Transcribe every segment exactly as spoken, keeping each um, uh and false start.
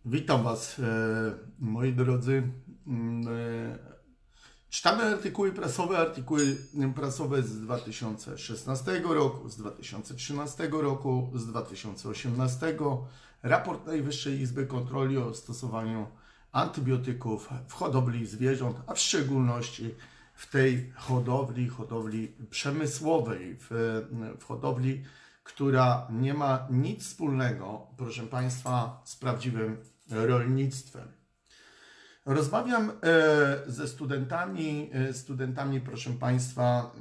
Witam Was, e, moi drodzy. Mm, e, Czytamy artykuły prasowe, artykuły prasowe z dwa tysiące szesnastego roku, z dwa tysiące trzynastego roku, z dwa tysiące osiemnastego. Raport Najwyższej Izby Kontroli o stosowaniu antybiotyków w hodowli zwierząt, a w szczególności w tej hodowli, hodowli przemysłowej, w, w hodowli, która nie ma nic wspólnego, proszę Państwa, z prawdziwym rolnictwem. Rozmawiam ze studentami, studentami, proszę Państwa,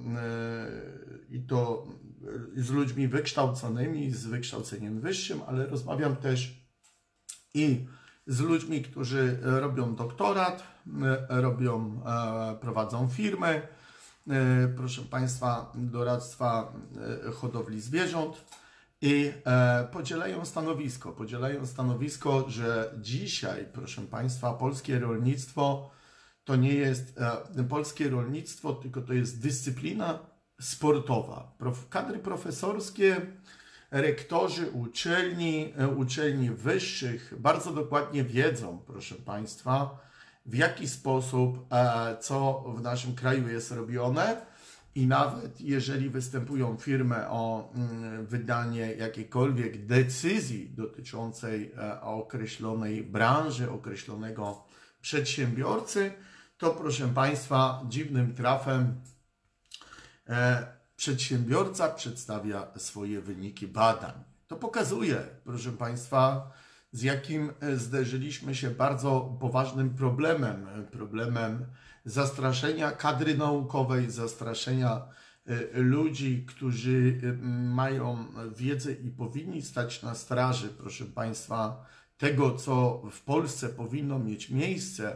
i to z ludźmi wykształconymi, z wykształceniem wyższym, ale rozmawiam też i z ludźmi, którzy robią doktorat, robią, prowadzą firmy, proszę Państwa, doradztwa hodowli zwierząt i podzielają stanowisko, podzielają stanowisko, że dzisiaj, proszę Państwa, polskie rolnictwo to nie jest polskie rolnictwo, tylko to jest dyscyplina sportowa. Kadry profesorskie, rektorzy uczelni, uczelni wyższych bardzo dokładnie wiedzą, proszę Państwa, w jaki sposób, co w naszym kraju jest robione i nawet jeżeli występują firmy o wydanie jakiejkolwiek decyzji dotyczącej określonej branży, określonego przedsiębiorcy, to proszę Państwa, dziwnym trafem przedsiębiorca przedstawia swoje wyniki badań. To pokazuje, proszę Państwa, z jakim zderzyliśmy się bardzo poważnym problemem, problemem zastraszenia kadry naukowej, zastraszenia ludzi, którzy mają wiedzę i powinni stać na straży, proszę Państwa, tego, co w Polsce powinno mieć miejsce,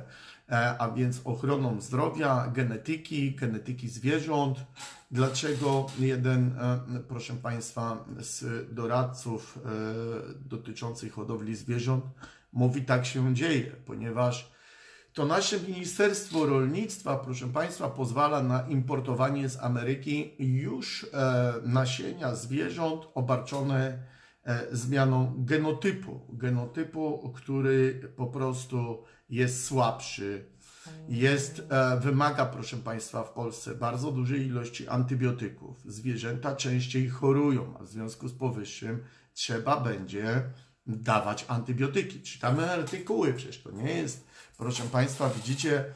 a więc ochroną zdrowia, genetyki, genetyki zwierząt. Dlaczego jeden, proszę Państwa, z doradców dotyczących hodowli zwierząt mówi, tak się dzieje? Ponieważ to nasze Ministerstwo Rolnictwa, proszę Państwa, pozwala na importowanie z Ameryki już nasienia zwierząt obarczone zmianą genotypu, genotypu, który po prostu jest słabszy, jest, wymaga, proszę Państwa, w Polsce bardzo dużej ilości antybiotyków. Zwierzęta częściej chorują, a w związku z powyższym trzeba będzie dawać antybiotyki. Czytamy artykuły, przecież to nie jest, proszę Państwa, widzicie,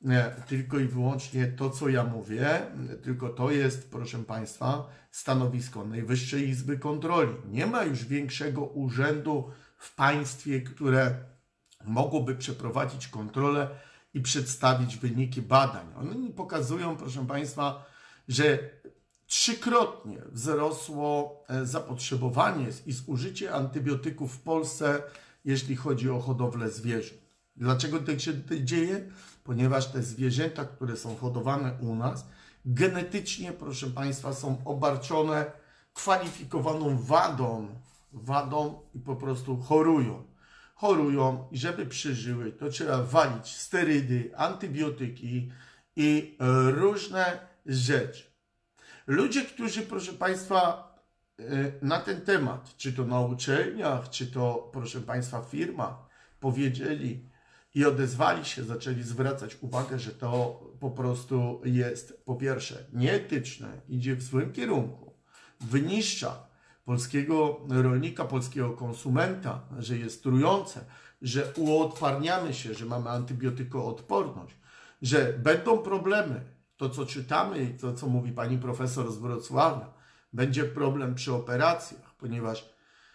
tylko i wyłącznie to, co ja mówię, tylko to jest, proszę Państwa, stanowisko Najwyższej Izby Kontroli. Nie ma już większego urzędu w państwie, które mogłoby przeprowadzić kontrolę i przedstawić wyniki badań. One pokazują, proszę Państwa, że trzykrotnie wzrosło zapotrzebowanie i zużycie antybiotyków w Polsce, jeśli chodzi o hodowlę zwierząt. Dlaczego tak się dzieje? Ponieważ te zwierzęta, które są hodowane u nas, genetycznie, proszę Państwa, są obarczone kwalifikowaną wadą, wadą i po prostu chorują. Chorują i żeby przeżyły, to trzeba walić sterydy, antybiotyki i różne rzeczy. Ludzie, którzy, proszę Państwa, na ten temat, czy to na uczelniach, czy to, proszę Państwa, w firmach, powiedzieli i odezwali się, zaczęli zwracać uwagę, że to po prostu jest, po pierwsze, nieetyczne, idzie w złym kierunku, wyniszcza polskiego rolnika, polskiego konsumenta, że jest trujące, że uodparniamy się, że mamy antybiotykoodporność, że będą problemy. To, co czytamy i to, co mówi pani profesor z Wrocławia, będzie problem przy operacjach, ponieważ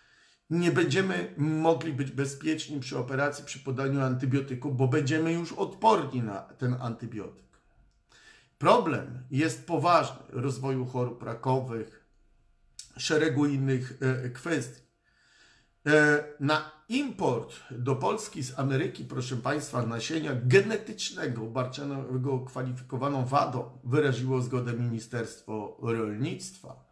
nie będziemy mogli być bezpieczni przy operacji, przy podaniu antybiotyku, bo będziemy już odporni na ten antybiotyk. Problem jest poważny rozwoju chorób rakowych, szeregu innych e, kwestii. E, na import do Polski z Ameryki, proszę Państwa, nasienia genetycznego obarczonego kwalifikowaną wadą wyraziło zgodę Ministerstwo Rolnictwa.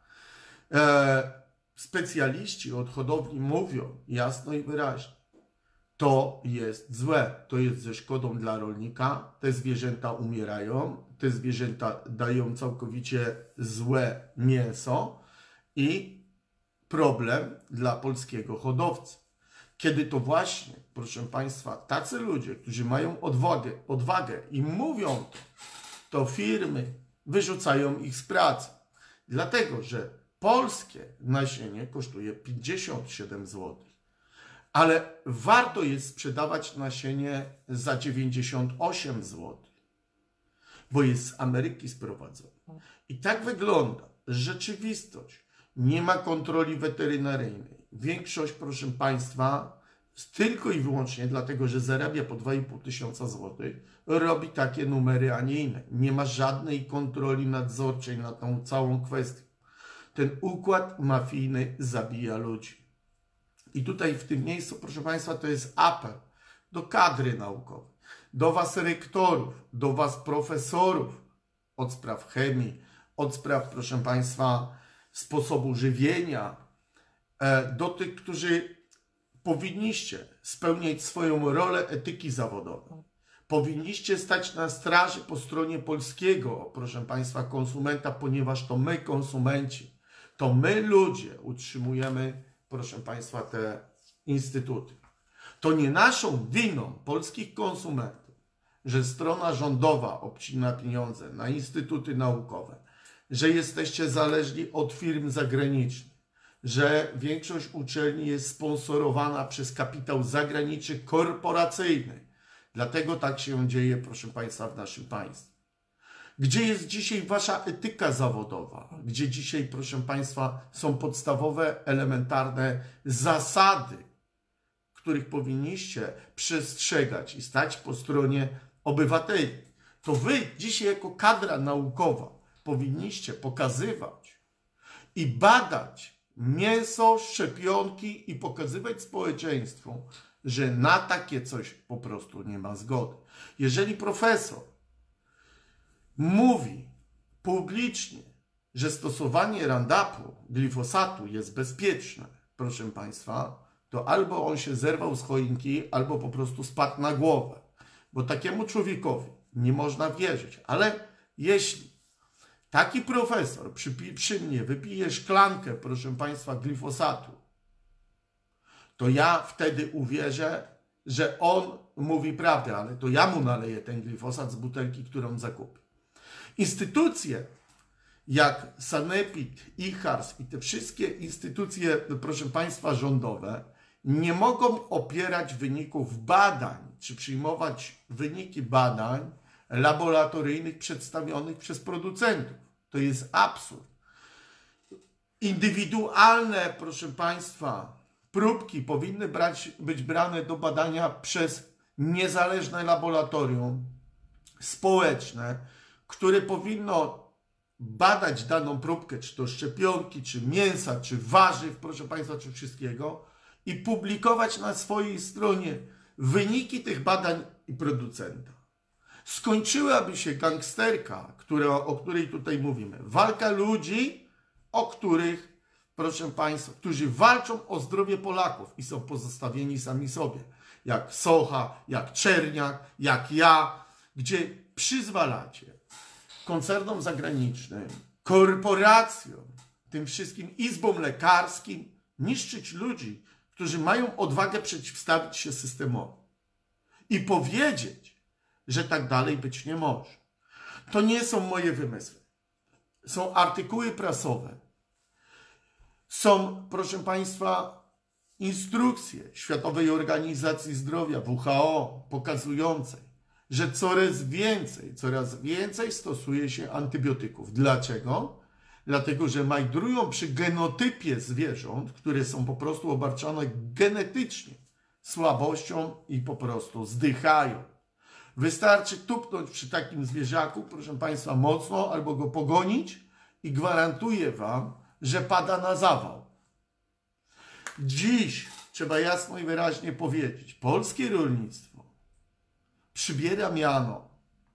E, specjaliści od hodowli mówią jasno i wyraźnie, to jest złe, to jest ze szkodą dla rolnika, te zwierzęta umierają, te zwierzęta dają całkowicie złe mięso i problem dla polskiego hodowcy. kiedy to właśnie, proszę Państwa, tacy ludzie, którzy mają odwagę, odwagę i mówią to, to firmy wyrzucają ich z pracy. Dlatego, że polskie nasienie kosztuje pięćdziesiąt siedem złotych, ale warto jest sprzedawać nasienie za dziewięćdziesiąt osiem złotych, bo jest z Ameryki sprowadzone. I tak wygląda rzeczywistość. Nie ma kontroli weterynaryjnej. Większość, proszę Państwa, tylko i wyłącznie dlatego, że zarabia po dwa i pół tysiąca złotych, robi takie numery, a nie inne. Nie ma żadnej kontroli nadzorczej nad tą całą kwestią. Ten układ mafijny zabija ludzi. I tutaj w tym miejscu, proszę Państwa, to jest apel do kadry naukowej, do Was rektorów, do Was profesorów od spraw chemii, od spraw, proszę Państwa, sposobu żywienia, do tych, którzy powinniście spełniać swoją rolę etyki zawodowej. Powinniście stać na straży po stronie polskiego, proszę Państwa, konsumenta, ponieważ to my, konsumenci, to my, ludzie, utrzymujemy, proszę Państwa, te instytuty. To nie naszą winą polskich konsumentów, że strona rządowa obcina pieniądze na instytuty naukowe, że jesteście zależni od firm zagranicznych, że większość uczelni jest sponsorowana przez kapitał zagraniczny korporacyjny. Dlatego tak się dzieje, proszę Państwa, w naszym państwie. Gdzie jest dzisiaj Wasza etyka zawodowa? Gdzie dzisiaj, proszę Państwa, są podstawowe, elementarne zasady, których powinniście przestrzegać i stać po stronie obywateli? To Wy dzisiaj jako kadra naukowa powinniście pokazywać i badać mięso, szczepionki i pokazywać społeczeństwu, że na takie coś po prostu nie ma zgody. Jeżeli profesor mówi publicznie, że stosowanie Roundupu, glifosatu jest bezpieczne, proszę Państwa, to albo on się zerwał z choinki, albo po prostu spadł na głowę. Bo takiemu człowiekowi nie można wierzyć. Ale jeśli taki profesor przy, przy mnie wypije szklankę, proszę Państwa, glifosatu, to ja wtedy uwierzę, że on mówi prawdę, ale to ja mu naleję ten glifosat z butelki, którą zakupi. Instytucje jak Sanepid, I H A R S i te wszystkie instytucje, proszę Państwa, rządowe nie mogą opierać wyników badań, czy przyjmować wyniki badań laboratoryjnych przedstawionych przez producentów. To jest absurd. Indywidualne, proszę Państwa, próbki powinny brać, być brane do badania przez niezależne laboratorium społeczne, które powinno badać daną próbkę, czy to szczepionki, czy mięsa, czy warzyw, proszę Państwa, czy wszystkiego i publikować na swojej stronie wyniki tych badań i producenta. Skończyłaby się gangsterka, która, o której tutaj mówimy. Walka ludzi, o których, proszę Państwa, którzy walczą o zdrowie Polaków i są pozostawieni sami sobie. Jak Socha, jak Czerniak, jak ja, gdzie przyzwalacie koncernom zagranicznym, korporacjom, tym wszystkim izbom lekarskim, niszczyć ludzi, którzy mają odwagę przeciwstawić się systemowi i powiedzieć, że tak dalej być nie może. To nie są moje wymysły. Są artykuły prasowe. Są, proszę Państwa, instrukcje Światowej Organizacji Zdrowia, W H O, pokazujące, że coraz więcej, coraz więcej stosuje się antybiotyków. Dlaczego? Dlatego, że majdrują przy genotypie zwierząt, które są po prostu obarczone genetycznie słabością i po prostu zdychają. Wystarczy tupnąć przy takim zwierzaku, proszę Państwa, mocno, albo go pogonić i gwarantuję Wam, że pada na zawał. Dziś trzeba jasno i wyraźnie powiedzieć, polskie rolnictwo przybiera miano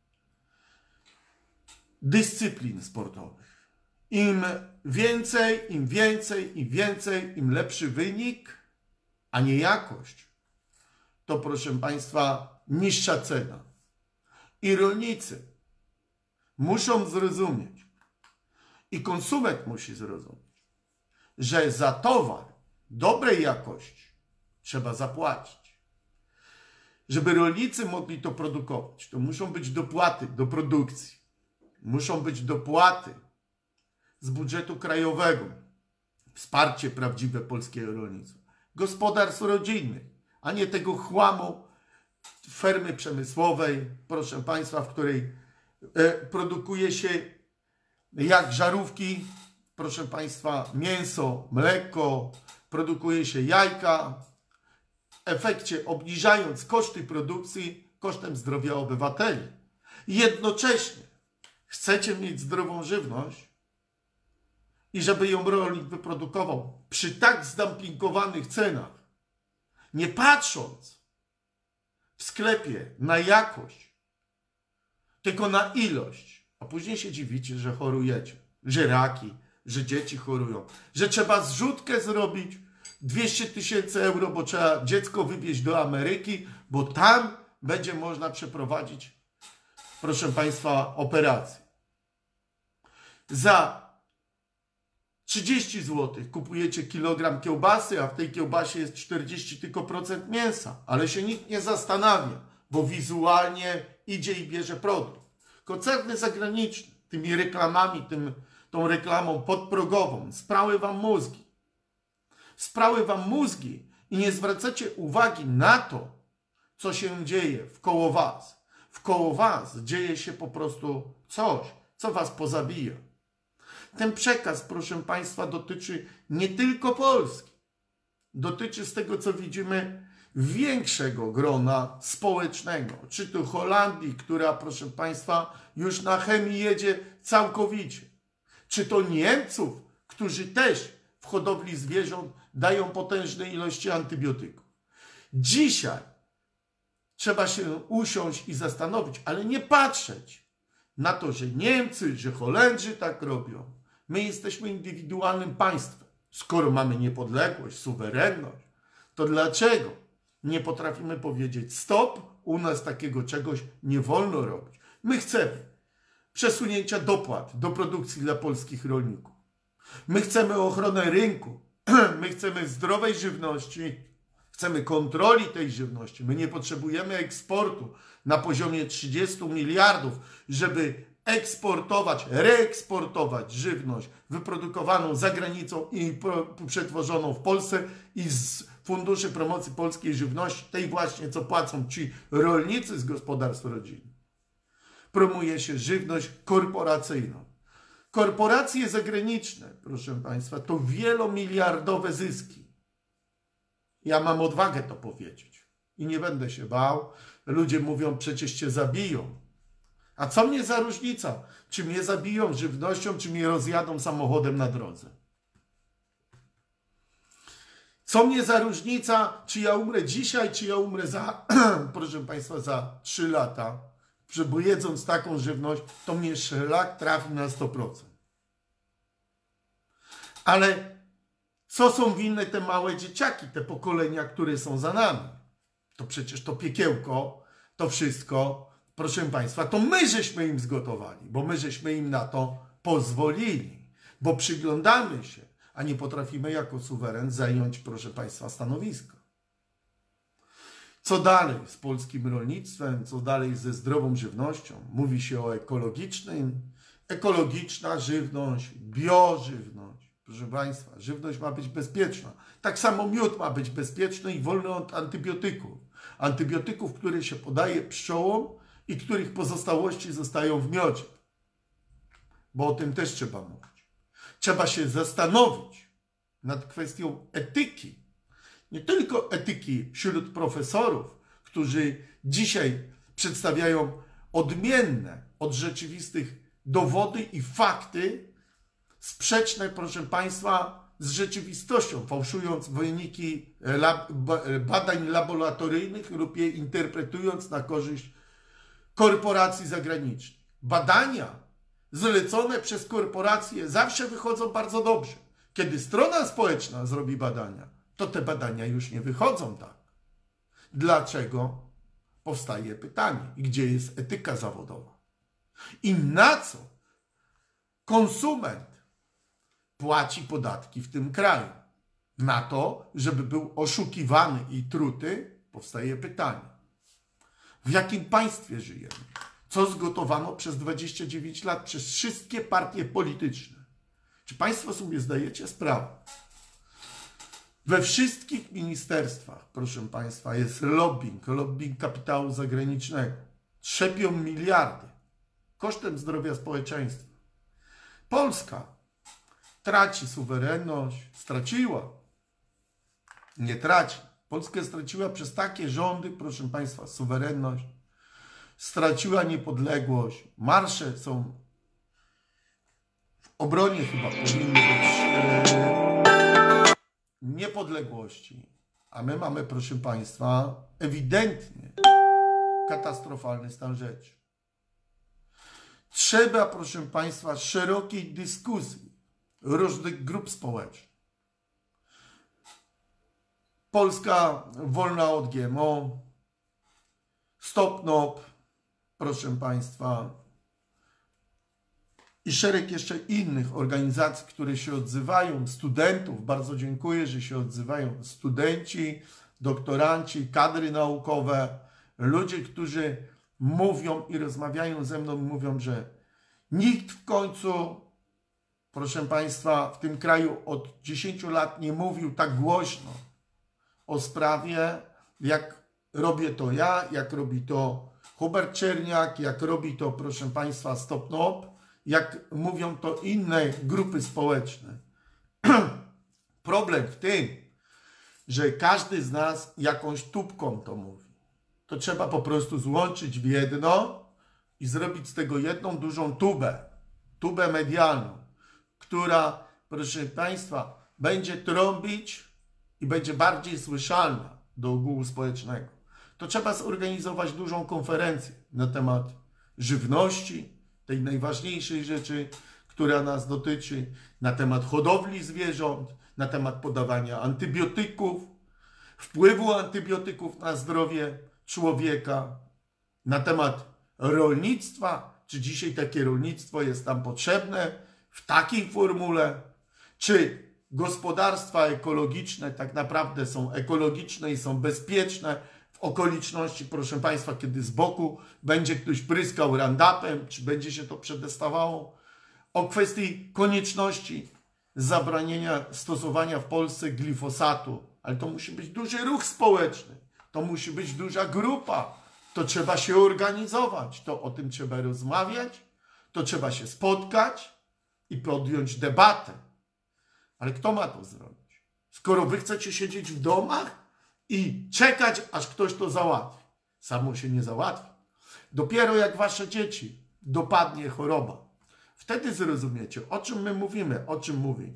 dyscyplin sportowych. Im więcej, im więcej, im więcej, im lepszy wynik, a nie jakość, to proszę Państwa niższa cena. I rolnicy muszą zrozumieć, i konsument musi zrozumieć, że za towar dobrej jakości trzeba zapłacić. Żeby rolnicy mogli to produkować, to muszą być dopłaty do produkcji. Muszą być dopłaty z budżetu krajowego. Wsparcie prawdziwe polskiego rolnictwa. Gospodarstw rodzinnych, a nie tego chłamu fermy przemysłowej, proszę Państwa, w której produkuje się jak żarówki, proszę Państwa, mięso, mleko, produkuje się jajka, w efekcie obniżając koszty produkcji kosztem zdrowia obywateli. Jednocześnie chcecie mieć zdrową żywność i żeby ją rolnik wyprodukował przy tak zdumpingowanych cenach, nie patrząc w sklepie na jakość, tylko na ilość, a później się dziwicie, że chorujecie, że raki, że dzieci chorują, że trzeba zrzutkę zrobić dwieście tysięcy euro, bo trzeba dziecko wywieźć do Ameryki, bo tam będzie można przeprowadzić, proszę Państwa, operację. Za trzydzieści złotych kupujecie kilogram kiełbasy, a w tej kiełbasie jest czterdzieści tylko procent mięsa, ale się nikt nie zastanawia, bo wizualnie idzie i bierze produkt. Koncerny zagraniczne tymi reklamami, tym, tą reklamą podprogową sprały wam mózgi. Sprały wam mózgi i nie zwracacie uwagi na to, co się dzieje wkoło was. Wkoło was dzieje się po prostu coś, co was pozabija. Ten przekaz, proszę Państwa, dotyczy nie tylko Polski. Dotyczy z tego, co widzimy, większego grona społecznego. Czy to Holandii, która, proszę Państwa, już na chemii jedzie całkowicie. Czy to Niemców, którzy też w hodowli zwierząt dają potężne ilości antybiotyków. Dzisiaj trzeba się usiąść i zastanowić, ale nie patrzeć na to, że Niemcy, że Holendrzy tak robią. My jesteśmy indywidualnym państwem. Skoro mamy niepodległość, suwerenność, to dlaczego nie potrafimy powiedzieć stop, u nas takiego czegoś nie wolno robić. My chcemy przesunięcia dopłat do produkcji dla polskich rolników. My chcemy ochronę rynku. My chcemy zdrowej żywności. Chcemy kontroli tej żywności. My nie potrzebujemy eksportu na poziomie trzydziestu miliardów, żeby eksportować, reeksportować żywność wyprodukowaną za granicą i przetworzoną w Polsce i z Funduszy Promocji Polskiej Żywności, tej właśnie, co płacą ci rolnicy z gospodarstw rodzinnych. Promuje się żywność korporacyjną. Korporacje zagraniczne, proszę Państwa, to wielomiliardowe zyski. Ja mam odwagę to powiedzieć i nie będę się bał. Ludzie mówią, przecież cię zabiją. A co mnie za różnica? Czy mnie zabiją żywnością, czy mnie rozjadą samochodem na drodze? Co mnie za różnica, czy ja umrę dzisiaj, czy ja umrę za, proszę Państwa, za trzy lata? Bo jedząc taką żywność, to mnie szlak trafi na sto procent. Ale co są winne te małe dzieciaki, te pokolenia, które są za nami? To przecież to piekiełko, to wszystko, proszę Państwa, to my żeśmy im zgotowali, bo my żeśmy im na to pozwolili, bo przyglądamy się, a nie potrafimy jako suweren zająć, proszę Państwa, stanowisko. Co dalej z polskim rolnictwem, co dalej ze zdrową żywnością? Mówi się o ekologicznym, ekologiczna żywność, biożywność. Proszę Państwa, żywność ma być bezpieczna. Tak samo miód ma być bezpieczny i wolny od antybiotyków. Antybiotyków, które się podaje pszczołom i których pozostałości zostają w miodzie. Bo o tym też trzeba mówić. Trzeba się zastanowić nad kwestią etyki. Nie tylko etyki wśród profesorów, którzy dzisiaj przedstawiają odmienne od rzeczywistych dowody i fakty, sprzeczne, proszę Państwa, z rzeczywistością, fałszując wyniki lab, badań laboratoryjnych lub je interpretując na korzyść korporacji zagranicznych. Badania zlecone przez korporacje zawsze wychodzą bardzo dobrze. Kiedy strona społeczna zrobi badania, to te badania już nie wychodzą tak. Dlaczego? Powstaje pytanie, gdzie jest etyka zawodowa? I na co konsument płaci podatki w tym kraju? na to, żeby był oszukiwany i truty, powstaje pytanie. W jakim państwie żyjemy? Co zgotowano przez dwadzieścia dziewięć lat przez wszystkie partie polityczne? Czy państwo sobie zdajecie sprawę? We wszystkich ministerstwach, proszę państwa, jest lobbying, lobbying kapitału zagranicznego. Trzepią miliardy kosztem zdrowia społeczeństwa. Polska traci suwerenność, straciła. Nie traci. Polska straciła przez takie rządy, proszę państwa, suwerenność. Straciła niepodległość. Marsze są w obronie chyba powinny być e, niepodległości. A my mamy, proszę państwa, ewidentnie katastrofalny stan rzeczy. Trzeba, proszę państwa, szerokiej dyskusji różnych grup społecznych. Polska wolna od G M O, Stop N O P, proszę państwa, i szereg jeszcze innych organizacji, które się odzywają, studentów, bardzo dziękuję, że się odzywają studenci, doktoranci, kadry naukowe, ludzie, którzy mówią i rozmawiają ze mną, mówią, że nikt w końcu, proszę państwa, w tym kraju od dziesięciu lat nie mówił tak głośno o sprawie, jak robię to ja, jak robi to Hubert Czerniak, jak robi to, proszę państwa, Stop N O P, jak mówią to inne grupy społeczne. Problem w tym, że każdy z nas jakąś tubką to mówi. To trzeba po prostu złączyć w jedno i zrobić z tego jedną dużą tubę, tubę medialną, która, proszę państwa, będzie trąbić i będzie bardziej słyszalna do ogółu społecznego. To trzeba zorganizować dużą konferencję na temat żywności, tej najważniejszej rzeczy, która nas dotyczy, na temat hodowli zwierząt, na temat podawania antybiotyków, wpływu antybiotyków na zdrowie człowieka, na temat rolnictwa, czy dzisiaj takie rolnictwo jest nam potrzebne w takiej formule, czy gospodarstwa ekologiczne tak naprawdę są ekologiczne i są bezpieczne w okoliczności, proszę państwa, kiedy z boku będzie ktoś pryskał Roundupem, czy będzie się to przedestawało, o kwestii konieczności zabranienia stosowania w Polsce glifosatu, ale to musi być duży ruch społeczny, to musi być duża grupa, to trzeba się organizować, to o tym trzeba rozmawiać, to trzeba się spotkać i podjąć debatę. Ale kto ma to zrobić? Skoro wy chcecie siedzieć w domach i czekać, aż ktoś to załatwi. Samo się nie załatwi. Dopiero jak wasze dzieci dopadnie choroba, wtedy zrozumiecie, o czym my mówimy, o czym mówi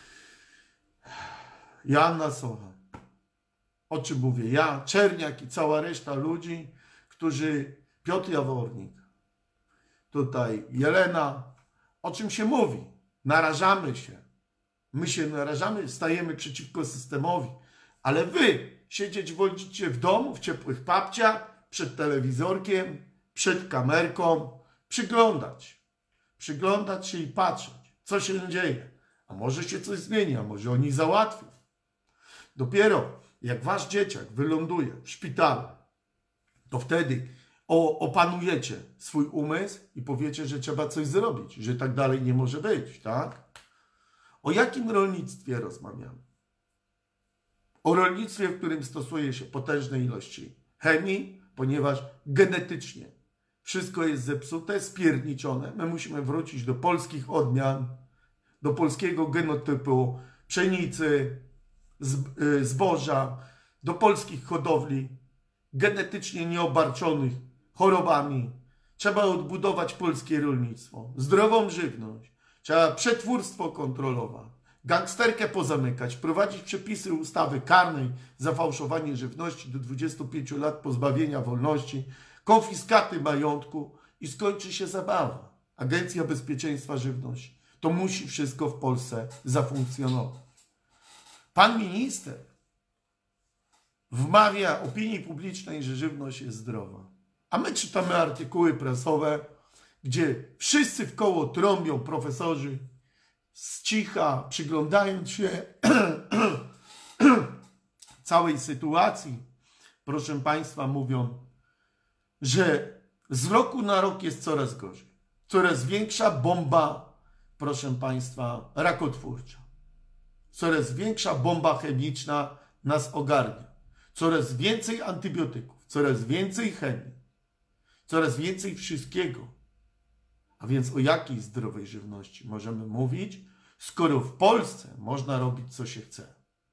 Joanna Socha, o czym mówię ja, Czerniak i cała reszta ludzi, którzy, Piotr Jawornik, tutaj Jelena, o czym się mówi? Narażamy się. My się narażamy, stajemy przeciwko systemowi, ale wy siedzieć wolicie w domu, w ciepłych papciach, przed telewizorkiem, przed kamerką, przyglądać. Przyglądać się i patrzeć, co się dzieje. A może się coś zmieni, a może oni załatwią. Dopiero jak wasz dzieciak wyląduje w szpitalu, to wtedy opanujecie swój umysł i powiecie, że trzeba coś zrobić, że tak dalej nie może być, tak? O jakim rolnictwie rozmawiamy? O rolnictwie, w którym stosuje się potężne ilości chemii, ponieważ genetycznie wszystko jest zepsute, spierniczone. My musimy wrócić do polskich odmian, do polskiego genotypu pszenicy, zboża, do polskich hodowli, genetycznie nieobarczonych chorobami. Trzeba odbudować polskie rolnictwo, zdrową żywność. Trzeba przetwórstwo kontrolować, gangsterkę pozamykać, wprowadzić przepisy ustawy karnej za fałszowanie żywności do dwudziestu pięciu lat pozbawienia wolności, konfiskaty majątku i skończy się zabawa. Agencja Bezpieczeństwa Żywności. To musi wszystko w Polsce zafunkcjonować. Pan minister wmawia opinii publicznej, że żywność jest zdrowa. A my czytamy artykuły prasowe, gdzie wszyscy w koło trąbią profesorzy z cicha, przyglądając się całej sytuacji, proszę Państwa, mówią, że z roku na rok jest coraz gorzej. Coraz większa bomba, proszę Państwa, rakotwórcza. Coraz większa bomba chemiczna nas ogarnia. Coraz więcej antybiotyków, coraz więcej chemii, coraz więcej wszystkiego. A więc o jakiej zdrowej żywności możemy mówić, skoro w Polsce można robić co się chce?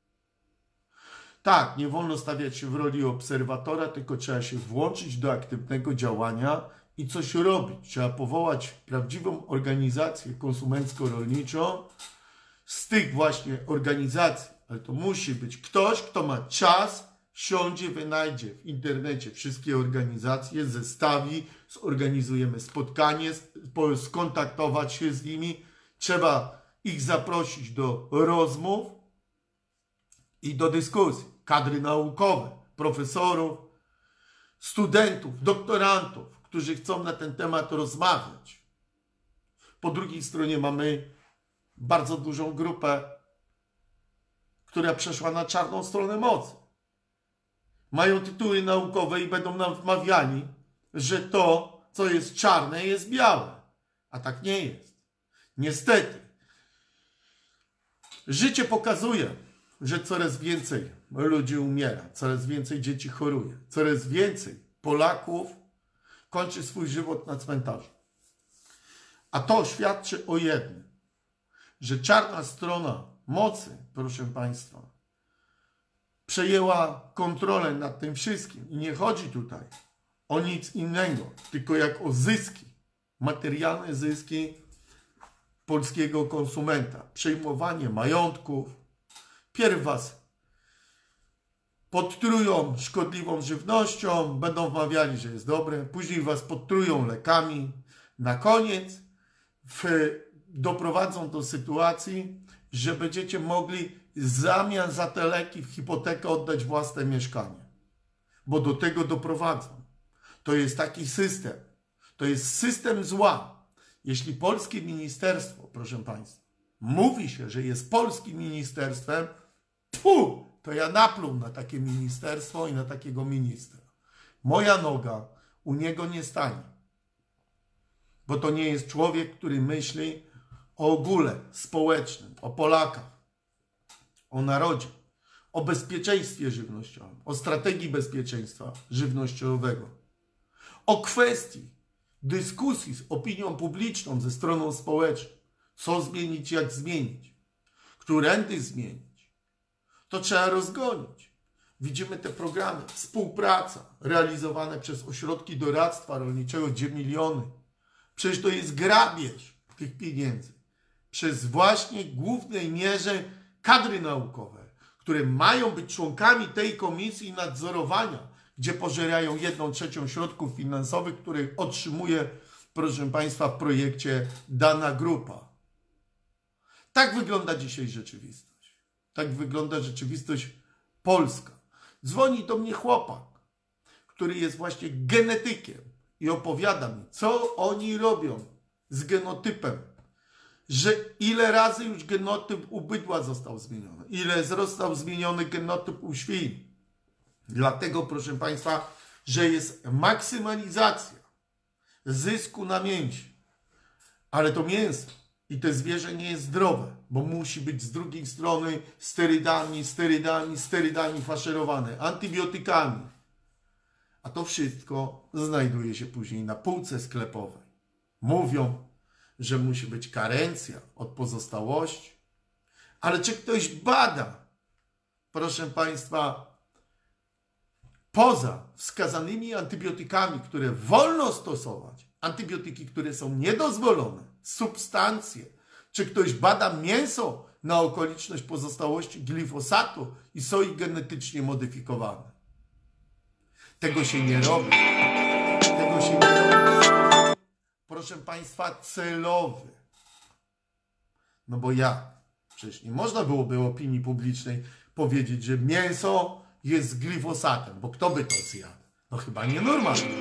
Tak, nie wolno stawiać się w roli obserwatora, tylko trzeba się włączyć do aktywnego działania i coś robić. Trzeba powołać prawdziwą organizację konsumencko-rolniczą z tych właśnie organizacji. Ale to musi być ktoś, kto ma czas, siądzie, wynajdzie w internecie wszystkie organizacje, zestawi, zorganizujemy spotkanie, skontaktować się z nimi. Trzeba ich zaprosić do rozmów i do dyskusji. Kadry naukowe, profesorów, studentów, doktorantów, którzy chcą na ten temat rozmawiać. Po drugiej stronie mamy bardzo dużą grupę, która przeszła na czarną stronę mocy. Mają tytuły naukowe i będą nam wmawiali, że to, co jest czarne, jest białe. A tak nie jest. Niestety. Życie pokazuje, że coraz więcej ludzi umiera, coraz więcej dzieci choruje, coraz więcej Polaków kończy swój żywot na cmentarzu. A to świadczy o jednym, że czarna strona mocy, proszę Państwa, przejęła kontrolę nad tym wszystkim. I nie chodzi tutaj o nic innego, tylko jak o zyski, materialne zyski polskiego konsumenta. Przejmowanie majątków. Pierw was podtrują szkodliwą żywnością, będą wmawiali, że jest dobre, później was podtrują lekami. Na koniec w, doprowadzą do sytuacji, że będziecie mogli w zamian za te leki w hipotekę oddać własne mieszkanie. Bo do tego doprowadzą. To jest taki system. To jest system zła. Jeśli polskie ministerstwo, proszę Państwa, mówi się, że jest polskim ministerstwem, pu, to ja napluł na takie ministerstwo i na takiego ministra. Moja noga u niego nie stanie. Bo to nie jest człowiek, który myśli o ogóle społecznym, o Polakach, o narodzie, o bezpieczeństwie żywnościowym, o strategii bezpieczeństwa żywnościowego, o kwestii dyskusji z opinią publiczną, ze stroną społeczną. Co zmienić, jak zmienić, którędy zmienić. To trzeba rozgonić. Widzimy te programy, współpraca realizowane przez ośrodki doradztwa rolniczego, gdzie miliony. Przecież to jest grabież tych pieniędzy. Przez właśnie w głównej mierze kadry naukowe, które mają być członkami tej komisji nadzorowania, gdzie pożerają jedną trzecią środków finansowych, które otrzymuje, proszę Państwa, w projekcie dana grupa. Tak wygląda dzisiaj rzeczywistość. Tak wygląda rzeczywistość polska. Dzwoni do mnie chłopak, który jest właśnie genetykiem i opowiada mi, co oni robią z genotypem, że ile razy już genotyp u bydła został zmieniony, ile został zmieniony genotyp u świń. Dlatego, proszę Państwa, że jest maksymalizacja zysku na mięsie. Ale to mięso i te zwierzę nie jest zdrowe, bo musi być z drugiej strony sterydami, sterydami, sterydami faszerowane, antybiotykami. A to wszystko znajduje się później na półce sklepowej. Mówią, że musi być karencja od pozostałości. Ale czy ktoś bada, proszę Państwa, poza wskazanymi antybiotykami, które wolno stosować, antybiotyki, które są niedozwolone, substancje, czy ktoś bada mięso na okoliczność pozostałości glifosatu i soi genetycznie modyfikowanej? Tego się nie robi. Tego się nie robi. Proszę Państwa, celowy. No bo jak? Przecież nie można byłoby opinii publicznej powiedzieć, że mięso jest z glifosatem, bo kto by to zjadł? No chyba nienormalnie.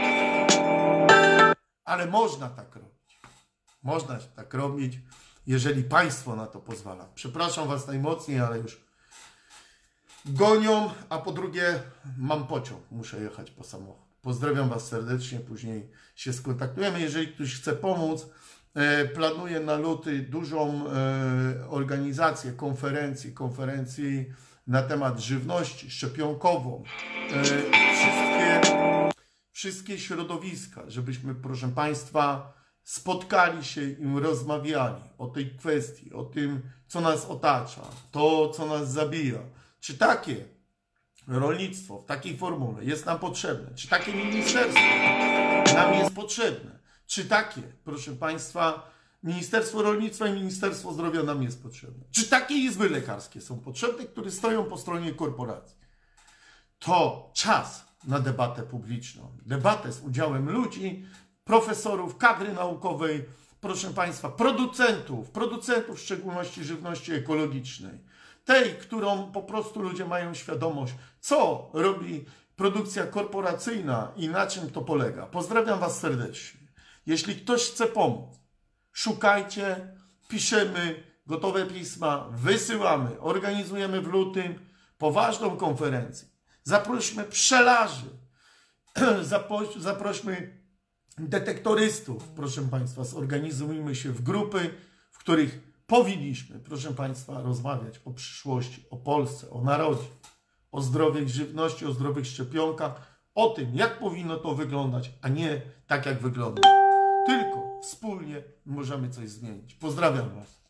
Ale można tak robić. Można tak robić, jeżeli państwo na to pozwala. Przepraszam Was najmocniej, ale już gonią, a po drugie mam pociąg, muszę jechać po samochód. Pozdrawiam Was serdecznie, później się skontaktujemy. Jeżeli ktoś chce pomóc, e, planuję na luty dużą e, organizację konferencji, konferencji na temat żywności szczepionkową. E, wszystkie, wszystkie środowiska, żebyśmy, proszę Państwa, spotkali się i rozmawiali o tej kwestii, o tym, co nas otacza, to, co nas zabija. Czy takie rolnictwo w takiej formule jest nam potrzebne? Czy takie ministerstwo nam jest potrzebne? Czy takie, proszę Państwa, Ministerstwo Rolnictwa i Ministerstwo Zdrowia nam jest potrzebne? Czy takie izby lekarskie są potrzebne, które stoją po stronie korporacji? To czas na debatę publiczną. Debatę z udziałem ludzi, profesorów, kadry naukowej, proszę Państwa, producentów, producentów w szczególności żywności ekologicznej. Tej, którą po prostu ludzie mają świadomość, co robi produkcja korporacyjna i na czym to polega. Pozdrawiam Was serdecznie. Jeśli ktoś chce pomóc, szukajcie, piszemy, gotowe pisma, wysyłamy, organizujemy w lutym poważną konferencję. Zaprośmy pszczelarzy, zaprośmy detektorystów, proszę Państwa, zorganizujmy się w grupy, w których powinniśmy, proszę Państwa, rozmawiać o przyszłości, o Polsce, o narodzie, o zdrowej żywności, o zdrowych szczepionkach, o tym, jak powinno to wyglądać, a nie tak, jak wygląda. Tylko wspólnie możemy coś zmienić. Pozdrawiam Was.